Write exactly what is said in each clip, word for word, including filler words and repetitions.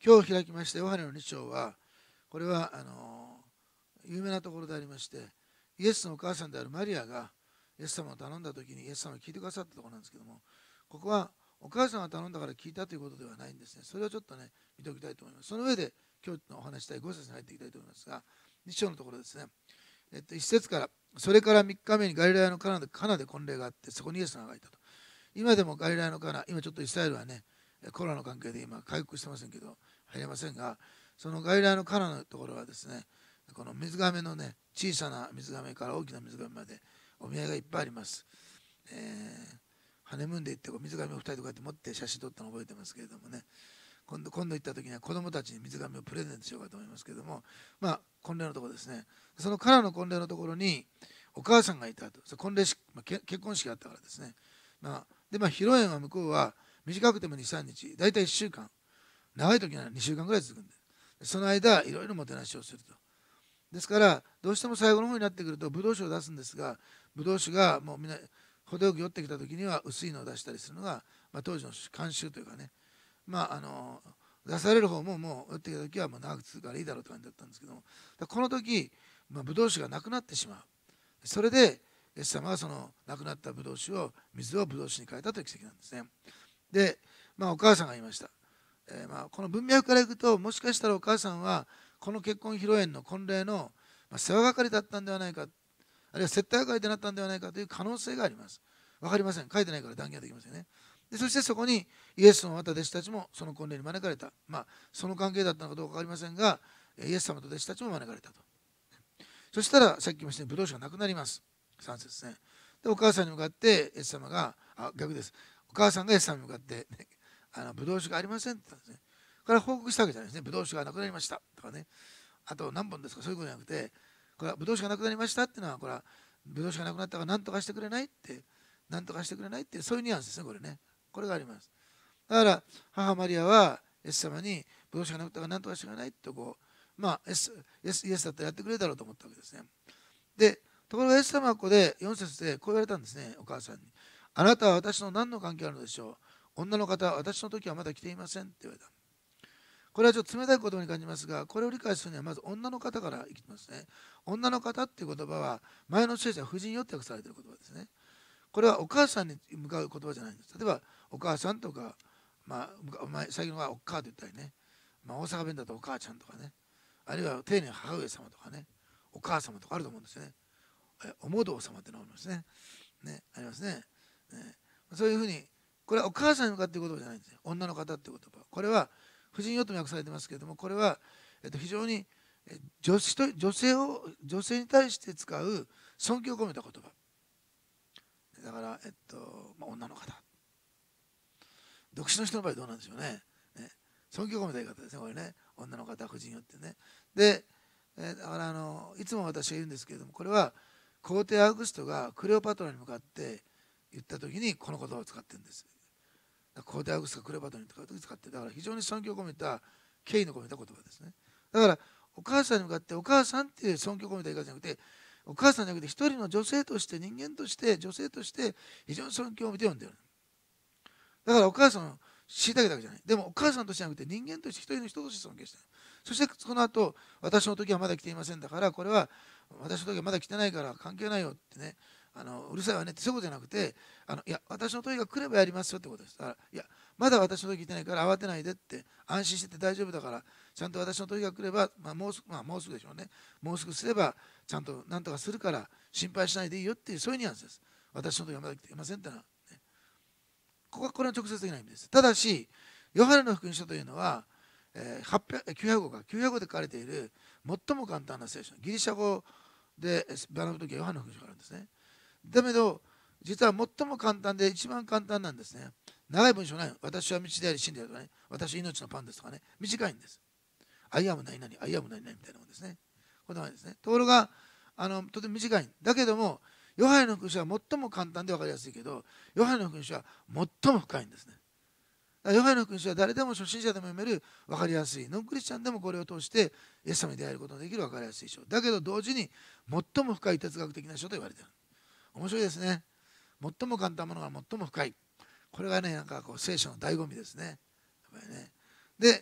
今日開きましたヨハネのに章は、これはあの有名なところでありまして、イエスのお母さんであるマリアがイエス様を頼んだ時にイエス様が聞いてくださったところなんですけども、ここはお母さんが頼んだから聞いたということではないんですね。それをちょっとね、見ておきたいと思います。その上で今日のお話したいご節に入っていきたいと思いますが、に章のところですね、えっと、いち節から、それからみっかめにガリラヤのカナでカナで婚礼があって、そこにイエス様がいたと。今でもガリラヤのカナ、今ちょっとイスラエルはね、コロナの関係で今回復してませんけど、入れませんが、そのガリラヤのカナのところはですね、この水がめのね、小さな水がめから大きな水がめまでお土産がいっぱいあります。えー、ハネムーンで行ってこう水がめをふたりとかって持って写真撮ったのを覚えてますけれどもね、今度今度行った時には子供たちに水がめをプレゼントしようかと思いますけれども、まあ婚礼のところですね。そのカナの婚礼のところにお母さんがいたと。婚礼式、まあ、結婚式があったからですね。まあ、でまあ披露宴は向こうは短くてもに、さんにち、大体いっしゅうかん、長い時ならにしゅうかんぐらい続くんで、その間いろいろもてなしをすると。ですからどうしても最後の方になってくるとブドウ酒を出すんですが、ブドウ酒がもうみんな程よく酔ってきた時には薄いのを出したりするのが、まあ、当時の慣習というかね、まああの出される方ももう酔ってきた時はもう長く続くからいいだろうという感じだったんですけども、この時、まあ、ブドウ酒がなくなってしまう。それでイエス様はそのなくなったブドウ酒を水をブドウ酒に変えたという奇跡なんですね。で、まあ、お母さんが言いました。えーまあ、この文脈からいくと、もしかしたらお母さんはこの結婚披露宴の婚礼の世話係だったんではないか、あるいは接待係でなったんではないかという可能性があります。分かりません。書いてないから断言できませんね。でそしてそこにイエスのまた弟子たちもその婚礼に招かれた。まあ、その関係だったのかどうか分かりませんが、イエス様と弟子たちも招かれたと。そしたら、さっき言いましたように、ブドウ酒がなくなります。さん節ですね。で、お母さんに向かって、イエス様が、あ、逆です。お母さんがイエス様に向かって、ね、あのブドウ酒がありませんって言ったんですね。これは報告したわけじゃないですね。ブドウ酒がなくなりましたとかね。あと何本ですか、そういうことじゃなくて、これはブドウ酒がなくなりましたっていうのは、これはブドウ酒がなくなったから何とかしてくれないって、何とかしてくれないって、そういうニュアンスですね、これね。これがあります。だから、母マリアはイエス様にブドウ酒がなくなったから何とかしてくれないってこう、まあイエス、イエス、イエスだったらやってくれるだろうと思ったわけですね。で、ところがイエス様はここでよん節でこう言われたんですね、お母さんに。あなたは私の何の関係あるのでしょう。女の方は私の時はまだ来ていませんって言われた。これはちょっと冷たい言葉に感じますが、これを理解するにはまず女の方からいきますね。女の方っていう言葉は前の聖書は婦人よって訳されている言葉ですね。これはお母さんに向かう言葉じゃないんです。例えばお母さんとか、まあ、前最近はおっかあと言ったりね、まあ、大阪弁だとお母ちゃんとかね、あるいは丁寧な母上様とかね、お母様とかあると思うんですね。おもどう様ってのがありますね。ね、ありますね。ね、そういうふうに、これはお母さんに向かっている言葉じゃないんですよ。女の方っていう言葉。これは婦人よとも訳されてますけれども、これは、えっと、非常に女女性を女性に対して使う尊敬を込めた言葉。だから、えっとまあ、女の方。独身の人の場合どうなんでしょうね。ね、尊敬を込めた言い方ですね、これね。女の方、婦人よってね。で、えだからあのいつも私が言うんですけれども、これは皇帝アウグストがクレオパトラに向かって言った時にこの言葉を使ってるんです。皇帝アウグストがクレオパトラに向かって使って、だから非常に尊敬を込めた、敬意の込めた言葉ですね。だからお母さんに向かってお母さんっていう尊敬を込めた言い方じゃなくて、お母さんじゃなくて一人の女性として、人間として女性として非常に尊敬を見て読んでる。だからお母さんを虐げたわけじゃない。でもお母さんとしてじゃなくて人間として一人の人として尊敬してる。そしてその後、私の時はまだ来ていませんだから、これは私の時はまだ来てないから関係ないよってね、あのうるさいわねってそういうことじゃなくて、あのいや、私の時が来ればやりますよってことです。だから、いや、まだ私の時来てないから慌てないでって、安心してて大丈夫だから、ちゃんと私の時が来れば、まあ、もうすぐ、まあ、もうすぐでしょうね。もうすぐすれば、ちゃんと何とかするから、心配しないでいいよっていう、そういうニュアンスです。私の時はまだ来ていませんってのは、ね、ここはこれは直接的な意味です。ただし、ヨハネの福音書というのは、えー、はっぴゃくきゅうひゃくごかきゅうひゃくごで書かれている最も簡単な聖書、ギリシャ語で学ぶときはヨハネの福音書があるんですね。だけど実は最も簡単で一番簡単なんですね。長い文章ないの。私は道であり真理であるとかね、私は命のパンですとかね、短いんです。アイアム何々、アイアム何々みたいなものですね。こんな感じですね。ところがあのとても短い。だけどもヨハネの福音書は最も簡単で分かりやすいけど、ヨハネの福音書は最も深いんですね。ヨハネの福音書は誰でも初心者でも読める分かりやすい、ノンクリスチャンでもこれを通してイエス様に出会えることのできる分かりやすい書だけど、同時に最も深い哲学的な書と言われている。面白いですね。最も簡単なものが最も深い、これがね、なんかこう聖書の醍醐味ですね。やっぱりね。でだか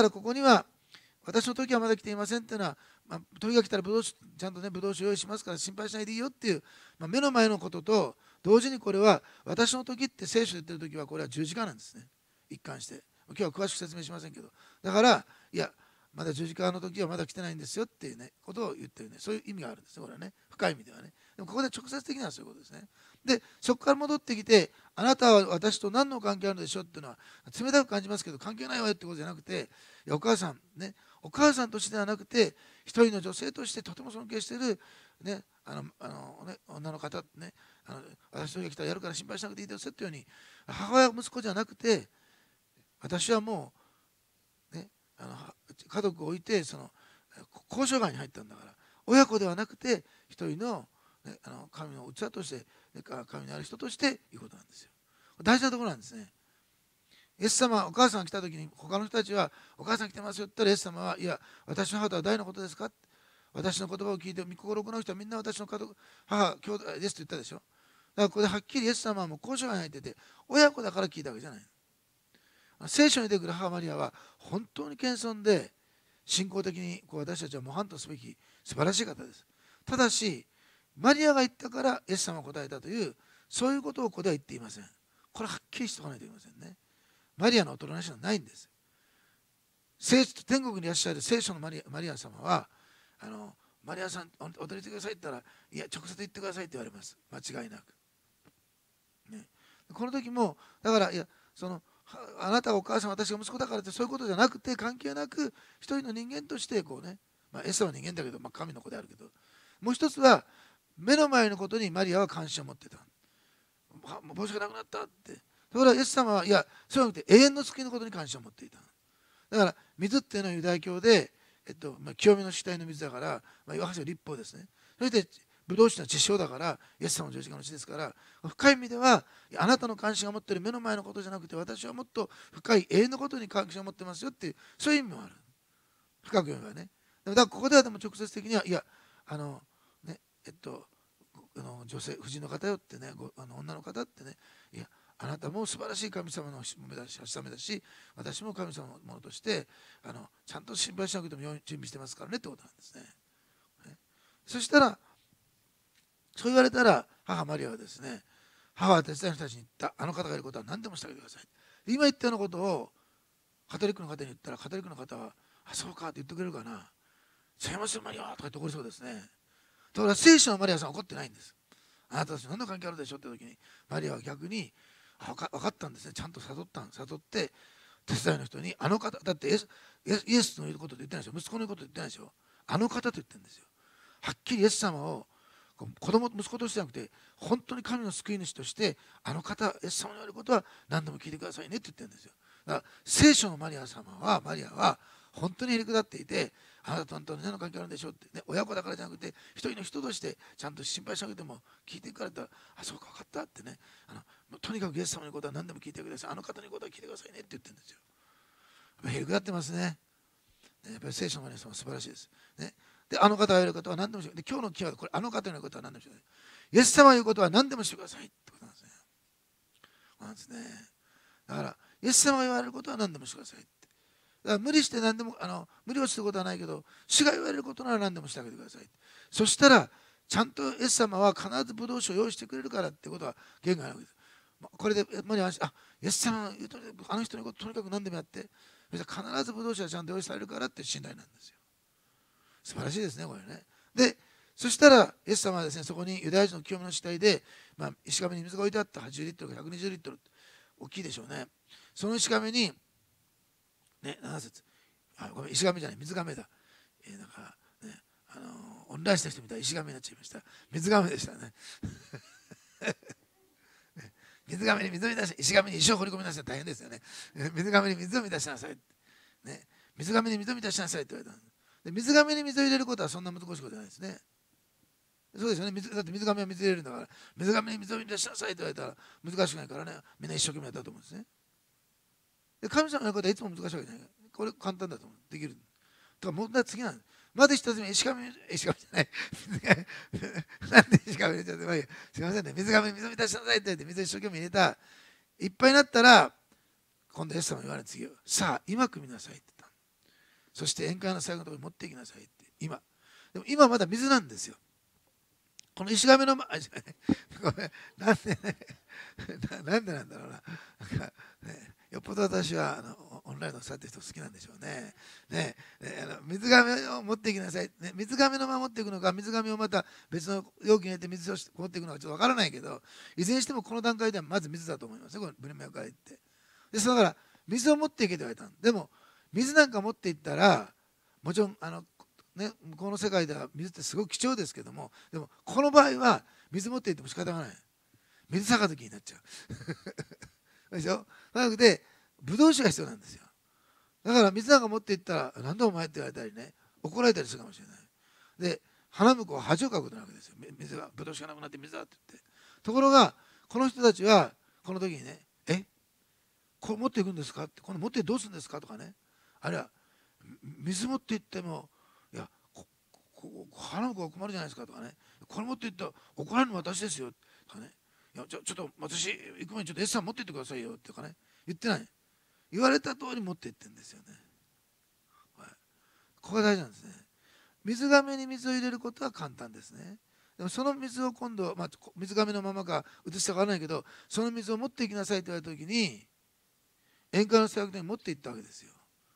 からここには、私の時はまだ来ていませんっていうのは、まあ、時が来たらブドウ酒ちゃんとね、ブドウ酒用意しますから心配しないでいいよっていう、まあ、目の前のことと、同時にこれは、私の時って聖書で言ってる時は、これは十字架なんですね。一貫して。今日は詳しく説明しませんけど。だから、いや、まだ十字架の時はまだ来てないんですよっていうね、ことを言ってるね。そういう意味があるんですね、これはね。深い意味ではね。でもここで直接的にはそういうことですね。で、そこから戻ってきて、あなたは私と何の関係あるのでしょうっていうのは、冷たく感じますけど、関係ないわよってことじゃなくて、いやお母さん、ね、お母さんとしてではなくて、一人の女性としてとても尊敬している、ね、あのあのね、女の方、ね、あの私とが来たらやるから心配しなくていいですよっていうように、母親、息子じゃなくて、私はもう、ね、あの家族を置いて、その交渉外に入ったんだから、親子ではなくて、一人の、ね、あの神の器として、神のある人としていうことなんですよ。大事なところなんですね。イエス様、お母さんが来た時に、他の人たちは、お母さん来てますよって言ったら、イエス様は、いや、私の母とは誰のことですか？私の言葉を聞いて、御心を行う人はみんな私の家族、母、兄弟ですと言ったでしょ。だからこれではっきりイエス様はもう交渉が入ってて、親子だから聞いたわけじゃない。聖書に出てくる母マリアは、本当に謙遜で、信仰的にこう私たちは模範とすべき素晴らしい方です。ただし、マリアが言ったからイエス様が答えたという、そういうことをここでは言っていません。これははっきりしておかないといけませんね。マリアのおとなしさはないんです。天国にいらっしゃる聖書のマリア、マリア様は、あのマリアさん、踊りてくださいって言ったら、いや、直接言ってくださいって言われます。間違いなく。ね、この時も、だから、いや、その、あなたがお母さん、私が息子だからってそういうことじゃなくて、関係なく、一人の人間として、こうね、まあ、エサは人間だけど、まあ、神の子であるけど、もう一つは、目の前のことにマリアは関心を持ってた。もう帽子がなくなったって。ところが、イエス様は、いや、そうじゃなくて、永遠の救いのことに関心を持っていた。だから、水っていうのはユダヤ教で、えっとまあ、清めの主体の水だから、まあ、岩橋は立法ですね。そして、ブドウ酒は血潮だから、イエス様の十字架の血ですから、深い意味では、あなたの関心が持っている目の前のことじゃなくて、私はもっと深い永遠のことに関心を持ってますよっていう、そういう意味もある。深く読めばね。だからここではでも直接的には、いや、あの、ね、えっと、あの女性、夫人の方よってね、ごあの女の方ってね、いや、あなたも素晴らしい神様の目だし、はしためだし、私も神様のものとして、あのちゃんと心配しなくても準備してますからねってことなんですね。ね、そしたら、そう言われたら、母マリアはですね、母は手伝いの人たちに言った、あの方がいることは何でもしてあげてください。今言ったようなことを、カトリックの方に言ったら、カトリックの方は、あ、そうかって言ってくれるかな。違いますよ、マリアとか言って怒りそうですね。だから聖書のマリアさんは怒ってないんです。あなたたち何の関係あるでしょって時に、マリアは逆に、あ、分か、分かったんですね。ちゃんと悟ったん、悟って、手伝いの人に、あの方、だってイエス、イエスの言うこと言ってないですよ。息子の言うこと言ってないですよ。あの方と言ってるんですよ。はっきりイエス様を子供、息子としてじゃなくて、本当に神の救い主として、あの方、イエス様の言われることは何度も聞いてくださいねって言ってるんですよ。だから聖書のマリア様は、マリアは本当にへりくだっていて、あなたと本当に何の関係あるんでしょうって、ね、親子だからじゃなくて、一人の人としてちゃんと心配しなくても聞いていかれたら、あ、そうか分かったってね、あのとにかくイエス様のことは何でも聞いてください。あの方のことは聞いてくださいねって言ってるんですよ。へりくだってますね。やっぱり聖書のマリア様は素晴らしいです。ね、で、あの方が言うことは何でもしてください。で、今日のキーワード、これ、あの方の言うことは何でもしてください。イエス様が言うことは何でもしてくださいってことなんですね。そうなんですね。だから、イエス様が言われることは何でもしてくださいって。だから無理して何でも、あの無理をすることはないけど、主が言われることなら何でもしてあげてください。そしたら、ちゃんとイエス様は必ずブドウ酒を用意してくれるからってことは言語あるわけです。これで、まあ、イエス様が言うと、あの人のこととにかく何でもやって、そしたら必ずブドウ酒はちゃんと用意されるからって信頼なんですよ。素晴らしいですね、これね。で、そしたら、イエス様はですね、そこにユダヤ人の清めの主体で、まあ、石壁に水が置いてあったはちじゅうリットルかひゃくにじゅうリットル、大きいでしょうね。その石壁に、ね、なな節、あ、ごめん、石亀じゃない、水亀だ。えー、なんか、ね、あのー、オンラインした人みたい石亀になっちゃいました。水亀でしたね。ね、水亀に水を満たし、石亀に石を掘り込みなさい。大変ですよね。水亀に水を満たしなさい。ね、水亀に水を満たしなさいって言われた。で、水亀に水を入れることはそんな難しいことじゃないですね。そうですよね。水だって水亀は水入れるんだから、水亀に水を満たしなさいって言われたら難しくないからね、みんな一生懸命やったと思うんですね。で、神様のやることはいつも難しいわけじゃない。これ簡単だと思う。できる。とか問題は次なんです。まず一つ目、石亀、石亀じゃない。なんで石亀入れちゃって、まあいいや、すいませんね。水亀に水を満たしなさいって言って、水を一生懸命入れた。いっぱいになったら、今度イエス様が言われる次は、さあ、今汲みなさいって言った。 そして宴会の最後のところに持っていきなさいって。今でも今まだ水なんですよ。この石亀のま、あ、ごめん、なんでね、なんでなんだろうな。なんかね、よっぽど私はあのオンラインのさって人好きなんでしょうね。ね、ね、あの水亀を持っていきなさい、ね。水亀のまま持っていくのか、水亀をまた別の容器に入れて水を持っていくのかちょっとわからないけど、いずれにしてもこの段階ではまず水だと思いますよ、このブルメオから言って。ですだから水を持っていけと言われたんでも、水なんか持っていったら、もちろんあのね、向こうの世界では水ってすごく貴重ですけども、でもこの場合は水持っていっても仕方がない。水杯になっちゃうでしょ。なのでブドウ酒が必要なんですよ。だから水なんか持っていったら何だお前って言われたりね、怒られたりするかもしれない。で花婿は恥をかくことなわけですよ。水がブドウ酒がなくなって水だって言って。ところがこの人たちはこの時にね、えこれ持っていくんですかって、この持ってどうするんですかとかね、あるいは水持っていってもいや、花婿が困るじゃないですかとかね、これ持っていったら怒られるの私ですよとかね、いやちょちょっと私行く前にちょっと S さん持っていってくださいよとかね、言ってない。言われた通り持っていってるんですよね。はい、ここが大事なんですね。水がめに水を入れることは簡単ですね。でもその水を今度、まあ、水がめのままか移したかわからないけど、その水を持っていきなさいと言われた時に宴会の制約に持っていったわけですよ。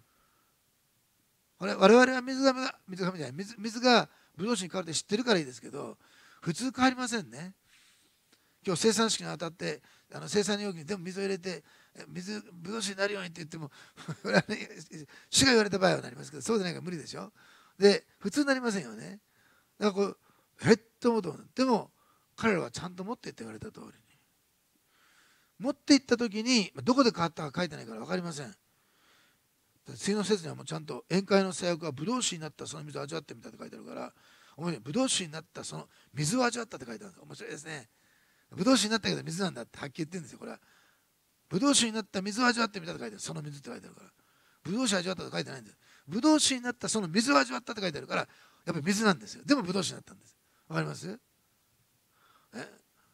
我々は水がめが水がめじゃない 水, 水がブドウ酒に変わるって知ってるからいいですけど、普通変わりませんね。今日生産式にあたってあの生産容器に全部水を入れて水ブドウ酒になるようにって言っても主が言われた場合はなりますけど、そうでないから無理でしょ。で普通になりませんよね。だからこうえっと思うと思う。でも彼らはちゃんと持っていって言われた通りに持っていった時にどこで変わったか書いてないから分かりません。次の説にはもうちゃんと宴会の制約はブドウ酒になったその水を味わってみたって書いてあるから、面白い。ブドウ酒になったその水を味わったって書いてあるんです。面白いですね。ブドウ酒になったけど水なんだってはっきり言ってるんですよ。これはブドウ酒になった水を味わってみたって書いてある。その水って書いてあるから、ブドウ酒味わったって書いてないんです。ブドウ酒になったその水を味わったって書いてあるから、やっぱり水なんですよ。でもブドウ酒になったんです。わかります？え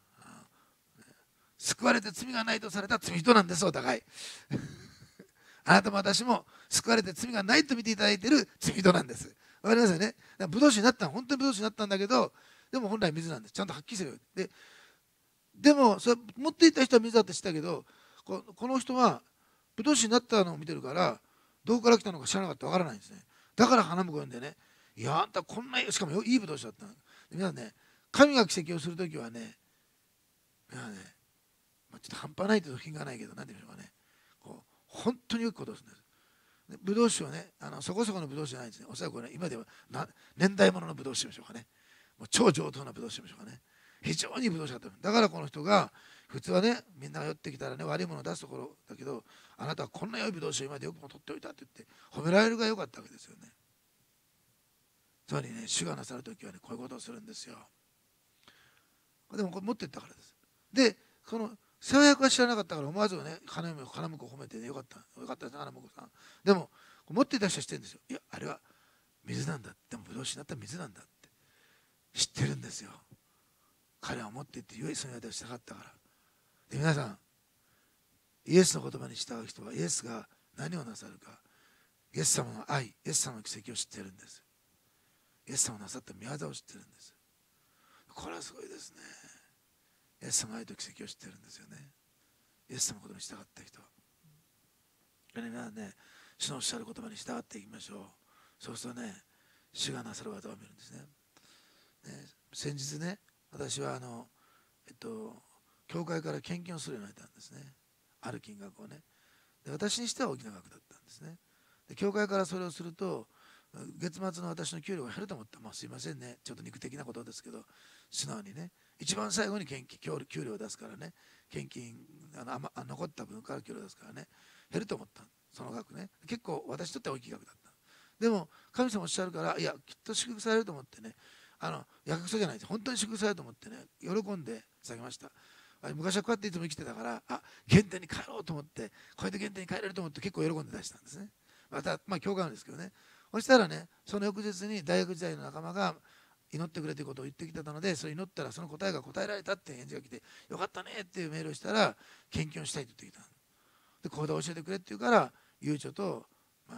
救われて罪がないとされた罪人なんです。お互いあなたも私も救われて罪がないと見ていただいている罪人なんです。わかりますよね。ブドウ酒になったの、本当にブドウ酒になったんだけど、でも本来水なんです。ちゃんとはっきりするように。で、でもそれ持っていった人は水だって知ったけど、ここの人はブドウ酒になったのを見てるから、どこから来たのか知らなかったらわからないんですね。だから花婿呼んでね、いやあんたこんな、しかもいいブドウ酒だったの。皆さんね、神が奇跡をするときはね、皆さんね、まあ、ちょっと半端ないと品がないけど、なんていうんでしょうかね、こう本当によくことをするんです。ブドウ酒はね、あのそこそこのブドウ酒じゃないんですね。おそらくね、今ではな年代物のブドウ酒でしょうかね。もう超上等なブドウ酒でしょうかね。非常にブドウ酒だった。だからこの人が、普通はね、みんなが寄ってきたらね、悪いものを出すところだけど、あなたはこんな良いブドウ酒を今までよくも取っておいたって言って、褒められるが良かったわけですよね。つまりね、主がなさるときはね、こういうことをするんですよ。でもこれ持っていったからです。で、その世話役は知らなかったから思わずね、花婿を褒めてね、よかった、よかったですね、花婿さん。でも、持っていた人は知ってるんですよ。いや、あれは水なんだ。でも、ブドウ酒になったら水なんだって知ってるんですよ。彼は持っていって、良いその間をしたかったから。で、皆さん、イエスの言葉に従う人は、イエスが何をなさるか、イエス様の愛、イエス様の奇跡を知っているんです。イエス様のなさった御業を知っているんです。これはすごいですね。イエス様の愛と奇跡を知っているんですよね。イエス様の言葉に従った人は。皆さんね、主のおっしゃる言葉に従っていきましょう。そうするとね、主がなさる技を見るんですね。ね、先日ね、私はあの、えっと、教会から献金をするようになったんですね。ある金額をね。で、私にしては大きな額だったんですね。で、教会からそれをすると、月末の私の給料が減ると思った。まあ、すいませんね。ちょっと肉的なことですけど、素直にね、一番最後に献金、給料を出すからね、献金、あのあまあ残った分から給料を出すからね、減ると思った。その額ね。結構私にとっては大きい額だった。でも、神様おっしゃるから、いや、きっと祝福されると思ってね、あの、約束じゃないです。本当に祝福されると思ってね、喜んで下げました。昔はこうやっていつも生きてたから、あ、原点に帰ろうと思って、こうやって原点に帰れると思って結構喜んで出したんですね。また、まあ、教会なんですけどね。そしたらね、その翌日に大学時代の仲間が祈ってくれということを言ってきてたので、それ祈ったらその答えが答えられたって返事が来て、よかったねっていうメールをしたら、献金をしたいと言ってきた。で、ここで教えてくれって言うから、ゆうちょと、まあ、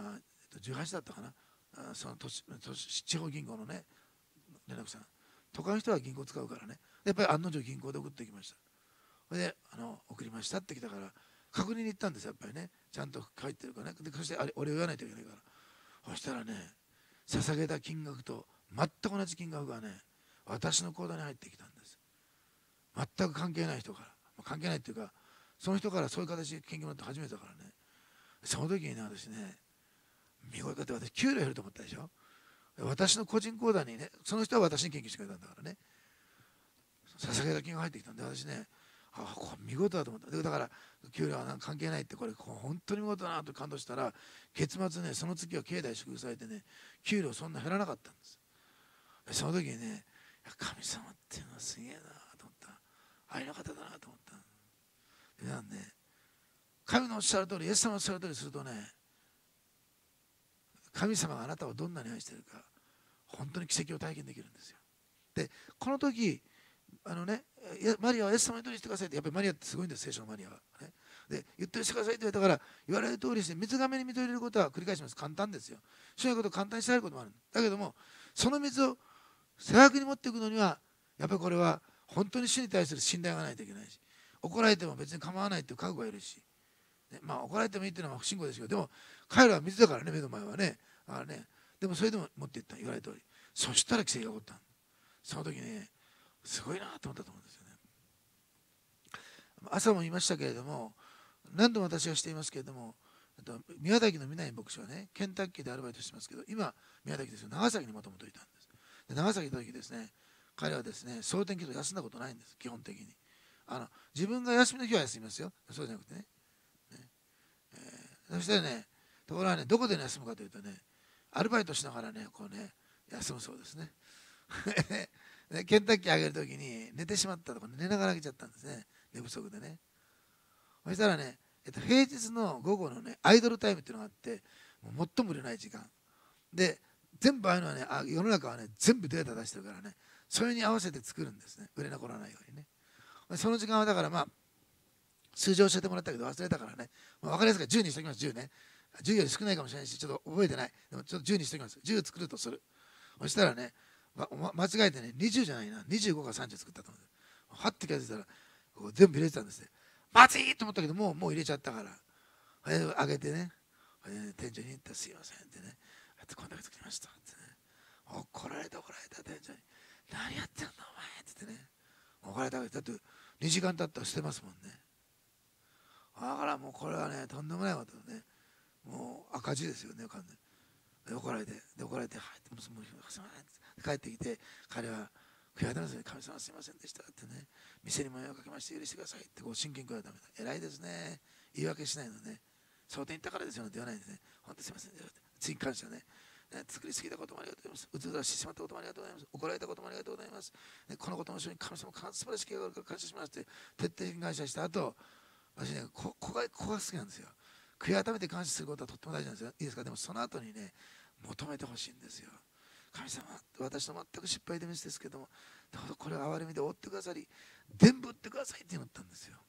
じゅうはちだったかな、あその都市都市地方銀行のね連絡さん、都会の人は銀行使うからね、やっぱり案の定銀行で送ってきました。それであの送りましたって来たから確認に行ったんですよ、やっぱりね、ちゃんと書いてるからね。でそしてあれ俺を言わないといけないから、そしたらね、捧げた金額と全く同じ金額がね、私の口座に入ってきたんです。全く関係ない人から、関係ないっていうか、その人からそういう形で献金もらって初めてだからね。その時にね、私ね、見事だって私、給料減ると思ったでしょ。私の個人口座にね、その人は私に献金してくれたんだからね、捧げた金が入ってきたんで、私ね、あこれ見事だと思った。だから給料はなんか関係ないって、これ本当に見事だなと感動したら、月末ね、その月は境内祝福されてね、給料そんな減らなかったんです。その時にね、神様っていうのはすげえなと思った。愛の方だなと思った。皆さんね、神のおっしゃる通り、イエス様のおっしゃる通りするとね、神様があなたをどんなに愛しているか、本当に奇跡を体験できるんですよ。で、この時あのね、マリアはイエス様の通りにしてくださいって、やっぱりマリアってすごいんです、聖書のマリアは、ね。で、言ってしてくださいって言われたから、言われる通りして、水がめに水を入れることは繰り返します。簡単ですよ。そういうことを簡単にしてあることもある。だけども、その水を正確に持っていくのには、やっぱりこれは本当に主に対する信頼がないといけないし、怒られても別に構わないっていう覚悟がいるし、ね、まあ怒られてもいいっていうのは不信仰ですけど、でも彼らは水だからね、目の前はね。あね、でもそれでも持っていった、言われた通り。そしたら奇跡が起こった。その時ね、すごいなと思ったと思うんですよね。朝も言いましたけれども、何度も私はしていますけれども、宮崎の南牧師はね、ケンタッキーでアルバイトしてますけど、今、宮崎ですよ、長崎にもともといたんです。で長崎の時ですね、彼はですね、蒼天祈祷休んだことないんです、基本的に。あの自分が休みの日は休みますよ、そうじゃなくてね。ねえー、そしてね、ところがね、どこで休むかというとね、アルバイトしながらね、こうね、休むそうですね。ケンタッキーあげるときに寝てしまったとか、ね、寝ながらあげちゃったんですね、寝不足でね。そしたらね、えっと、平日の午後のね、アイドルタイムっていうのがあって、もう最も売れない時間で、全部ああいうのはね、あ世の中はね、全部データ出してるからね、それに合わせて作るんですね、売れ残らないようにね。その時間はだから、まあ、数字を教えてもらったけど忘れたからね、まあ、分かりやすくじゅうにしときます、じゅうね。じゅうより少ないかもしれないし、ちょっと覚えてない。でもちょっとじゅうにしときます。じゅう作るとする。そしたらね、ま、間違えてね、にじゅうじゃないな、にじゅうごかさんじゅう作ったと思う。はって気がついたら、ここ全部入れてたんですね。まずいと思ったけど、もうもう入れちゃったから。あげてね、店長に言ったらすいませんってね、こんだけ作りましたってね。怒られた怒られた店長に、何やってんのお前って言ってね。怒られたわけだって、にじかん経ったら捨てますもんね。だからもうこれはね、とんでもないことね。もう赤字ですよね、完全に。で怒られて、で怒られて、はい、もうすみませんって帰ってきて、彼は悔い改めますね、神様すみませんでしたってね、店に迷惑かけまして許してくださいってこう真剣に悔い改めた。偉いですね。言い訳しないのね。そうて言ったからですよって言わないんですね。本当すみませんでしたって。次に感謝ね。ね、作りすぎたこともありがとうございます。うつらしてしまったこともありがとうございます。怒られたこともありがとうございます。ね、このことの後ろに神様素晴らしい計画があるから感謝しますって徹底的に感謝した後、私ね、ここがここが好きなんですよ。悔い改めて感謝することはとっても大事なんですよ。いいですか。でもその後にね、求めてほしいんですよ。神様、私の全く失敗でミスですけども、どうぞこれを憐れみで追ってくださり、全部売ってくださいって言ったんですよ。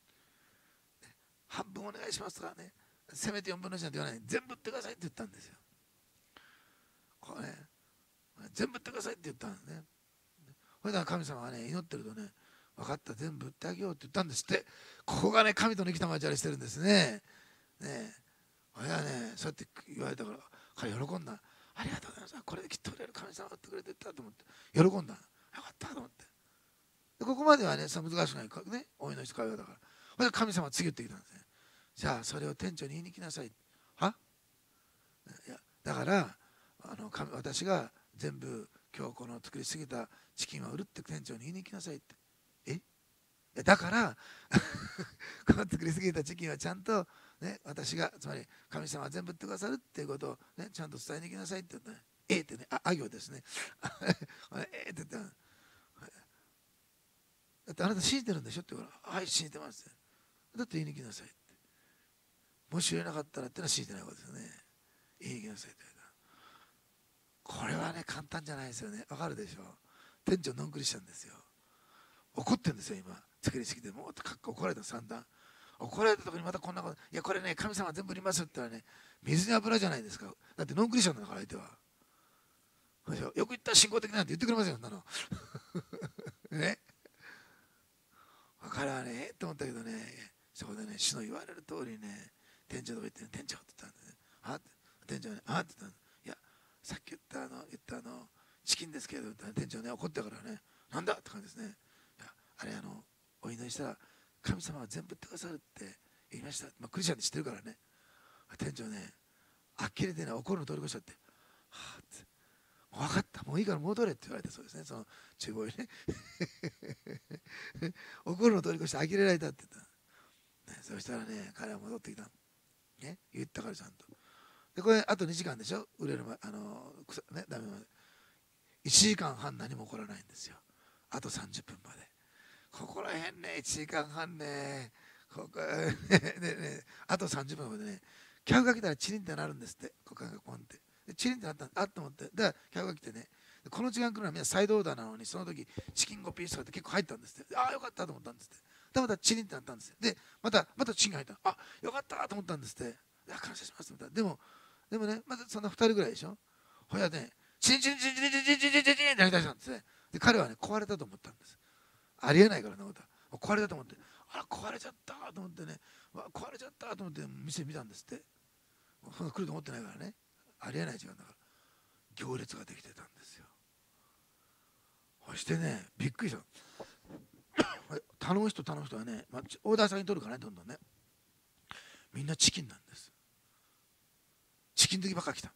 半分お願いしますとかね、せめてよんぶんのいちなんて言わない、全部売ってくださいって言ったんですよ。これね、全部売ってくださいって言ったんですね。それでは神様がね、祈ってるとね、分かった、全部売ってあげようって言ったんですって。ここがね、神との生きた交わりしてるんですね。ねえ、俺はね、そうやって言われたから、彼喜んだ。ありがとうございます。これできっと売れる、神様が売ってくれてたと思って、喜んだ。よかったと思って。でここまではね、その難しくないかね、お祈りして会話だから。それで神様は次言ってきたんですね。じゃあ、それを店長に言いに来なさい。はいや、だから、あの神私が全部今日この作りすぎたチキンは売るって店長に言いに来なさいって。えだからこの作りすぎたチキンはちゃんと、ね、私がつまり神様は全部売ってくださるっていうことを、ね、ちゃんと伝えに行きなさいって言ったね。えってね、あ、あ行ですね。えって言ったら、だってあなた信じてるんでしょって言うから、はい、信じてます。だって言いに来なさいって。もし言えなかったらってのは信じてないことですよね。言いに来なさいって言われた。これはね、簡単じゃないですよね。わかるでしょ。店長ノンクリスチャンですよ。怒ってるんですよ、今。作りすぎて、もっとかっこ怒られた散々。 怒られた時にまたこんなこと、いやこれね神様全部売りますって言ったらね、水に油じゃないですか。だってノンクリスチャンだから相手は。よく言ったら信仰的なんて言ってくれませんよ、そんなの。ね。だからねと思ったけどね、そこでね、主の言われる通りね、店長とか言って、ね、店長って言ったんでね、あって、店長ね、あって言ったんで、いや、さっき言ったあの、言ったあの、チキンですけど、店長ね、怒ったからね、なんだって感じですね。いや、あれあの、お祈りしたら、神様は全部売ってくださるって言いました。まあ、クリスチャンで知ってるからね。店長ね、あっきりでね、怒るの通り越しちゃって、はあって、分かった、もういいから戻れって言われて、そうですね、その厨房にね。怒るの通り越して呆れられたって言った。ね、そしたらね、彼は戻ってきた。ね、言ったからちゃんと。で、これ、あとにじかんでしょ、売れるまで、あの、ね、ダメまで。いちじかんはん何も起こらないんですよ。あとさんじゅっぷんまで。ここらへんね、いちじかんはんね、ここねね、あとさんじゅっぷんまでね、客が来たらチリンってなるんですって、ここがポンって。でチリンってなったんあっと思って、で、客が来てね、この時間来るのはみんなサイドオーダーなのに、その時チキンごピースとかって結構入ったんですって。ああ、よかったと思ったんですって。で、またチリンってなったんですよ。で、また、またチキンが入った。あ、よかったと思ったんですって。感謝しますって。でも、でもね、またそんなふたりぐらいでしょ。ほやね、チリンチリンチリンチリンチリンチリンチリンチリンチリンってなりだしたんですね。で、彼はね、壊れたと思ったんです。ありえないからなことは。壊れたと思って、あら、壊れちゃったと思ってね、わ壊れちゃったと思って店見たんですって。そんな来ると思ってないからね。ありえない時間だから。行列ができてたんですよ。そしてね、びっくりした。頼む人頼む人はね、まあ、オーダー先に取るからね、どんどんね。みんなチキンなんです。チキン好きばっか来た。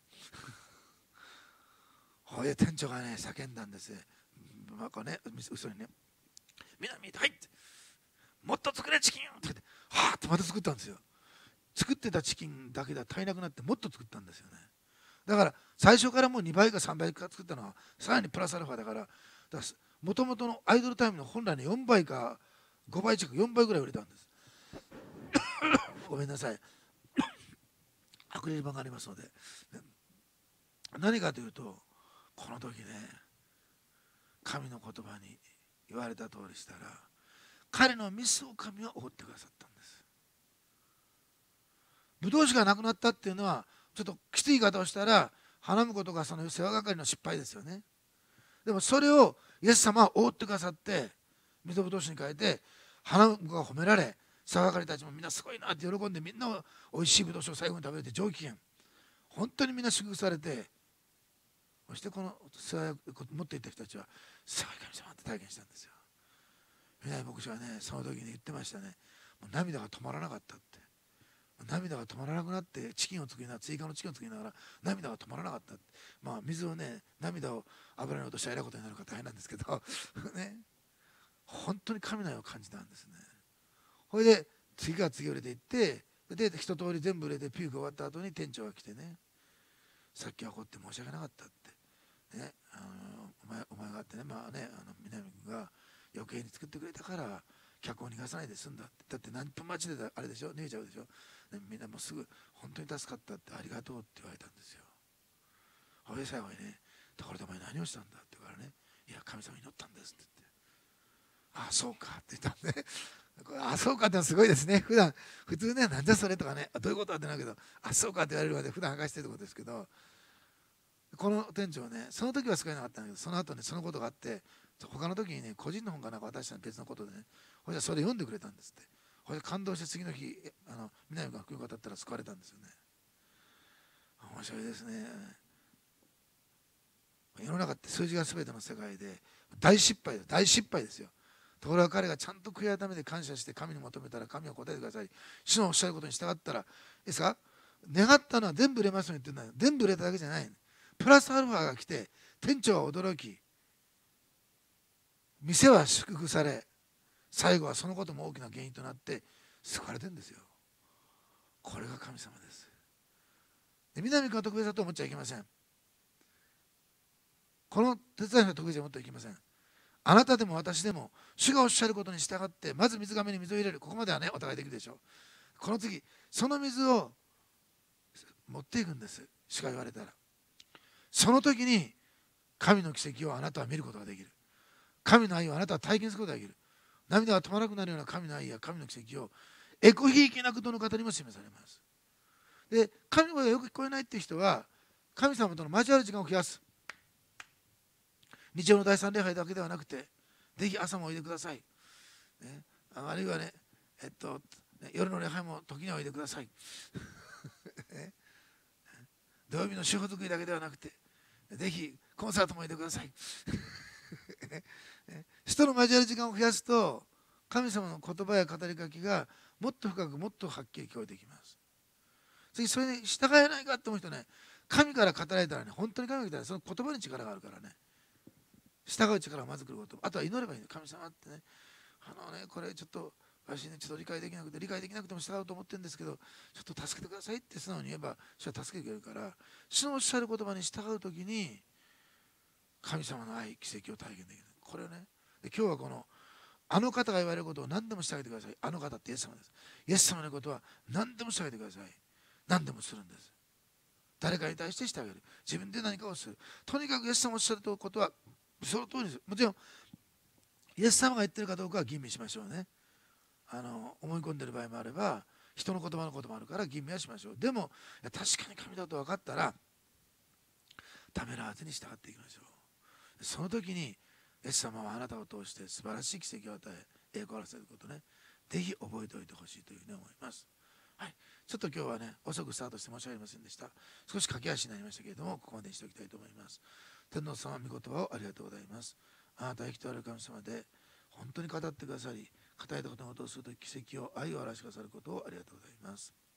ほいで店長がね、叫んだんです。なんかね、嘘にね、みんな見て、はいって、もっと作れチキンって言って、はあってまた作ったんですよ。作ってたチキンだけでは足りなくなってもっと作ったんですよね。だから最初からもうにばいかさんばいか作ったのはさらにプラスアルファだから、もともとのアイドルタイムの本来のよんばいかごばい近くよんばいぐらい売れたんです。ごめんなさい。アクリル板がありますので。何かというと、この時ね、神の言葉に言われた通りしたら、彼のミスを神は覆ってくださったんです。ブドウ酒がなくなったっていうのは、ちょっときつい言い方をしたら、花婿とかその世話係の失敗ですよね。でもそれをイエス様は覆ってくださって、水ぶどう酒に変えて、花婿が褒められ、世話係たちもみんなすごいなって喜んで、みんなおいしいぶどう酒を最後に食べれて上機嫌。本当にみんな祝福されて、そしてこの世話持っていた人たちは、すごい神様って体験したんですよ。南牧師はね、その時に言ってましたね。もう涙が止まらなかったって。涙が止まらなくなって、チキンを作りながら、追加のチキンを作りながら、涙が止まらなかったって。まあ、水をね、涙を油に落としたらえらいことになるから大変なんですけど、ね、本当に神の愛を感じたんですね。それで、次が次売れていって、で、一通り全部売れて、ピューが終わった後に店長が来てね、さっきは怒って申し訳なかったって。ね、あのお前お前があってね、まあね、あの南君が余計に作ってくれたから客を逃がさないで済んだって。だって何分待ちであれでしょ、逃げちゃうでしょ、ね、みんなもうすぐ本当に助かったって、ありがとうって言われたんですよ。ほいで最後にね、ところでお前何をしたんだって言うからね、いや神様に祈ったんですって言って、ああそうかって言ったんで、ね、あそうかってのはすごいですね。普段普通ね、なんじゃそれとかね、どういうことってなるけど、あそうかって言われるまで普段話してることですけど、この店長ね、その時は救えなかったんだけど、その後ね、そのことがあって、他の時にね、個人の本かなんか渡したの別のことでね、ほいでそれ読んでくれたんですって。ほいで感動して次の日、あの南が来る方だったら救われたんですよね。面白いですね。世の中って数字が全ての世界で大失敗です。大失敗ですよ。ところが彼がちゃんと悔い改めて感謝して神に求めたら神は答えてください。主のおっしゃることに従ったら、いいですか、願ったのは全部売れますように言ってるんだよ。全部売れただけじゃない。プラスアルファが来て、店長は驚き、店は祝福され、最後はそのことも大きな原因となって救われてるんですよ。これが神様です。で、南君は特別だと思っちゃいけません。この手伝いの特別に思ってはいけません。あなたでも私でも主がおっしゃることに従って、まず水がめに水を入れる。ここまではね、お互いできるでしょう。この次、その水を持っていくんです。主が言われたら。その時に神の奇跡をあなたは見ることができる。神の愛をあなたは体験することができる。涙が止まらなくなるような神の愛や神の奇跡をエコひいきなことの方にも示されます。で、神の声がよく聞こえないっていう人は、神様との交わる時間を増やす。日曜の第三礼拝だけではなくて、ぜひ朝もおいでください。ね、あるいはね、えっと、ね、夜の礼拝も時にはおいでください。ね、土曜日の主婦作りだけではなくて、ぜひコンサートもおいでください。ね、人の交わる時間を増やすと、神様の言葉や語りかけがもっと深くもっとはっきり聞こえてきます。次、それに従えないかって思う人ね、神から語られたらね、本当に神が来たらその言葉に力があるからね、従う力がまず来ること、あとは祈ればいいの。神様ってね、あのね、これちょっと私ね、ちょっと理解できなくて、理解できなくても従うと思ってるんですけど、ちょっと助けてくださいって素直に言えば、主は助けてくれるから、主のおっしゃる言葉に従うときに、神様の愛、奇跡を体験できる。これをね、で今日はこの、あの方が言われることを何でもしてあげてください。あの方ってイエス様です。イエス様のことは何でもしてあげてください。何でもするんです。誰かに対してしてあげる。自分で何かをする。とにかくイエス様がおっしゃることはその通りです。もちろん、イエス様が言ってるかどうかは吟味しましょうね。あの思い込んでる場合もあれば、人の言葉のこともあるから吟味はしましょう。でも、いや確かに神だと分かったら、ためらわずに従っていきましょう。その時に、イエス様はあなたを通して素晴らしい奇跡を与え、栄光をさせることね、ぜひ覚えておいてほしいというふうに思います。はい、ちょっと今日はね、遅くスタートして申し訳ありませんでした。少し駆け足になりましたけれども、ここまでにしておきたいと思います。天皇様、御言葉をありがとうございます。あなたは生きとある神様で、本当に語ってくださり、語られたことのことをすると奇跡を、愛を表してくださることをありがとうございます。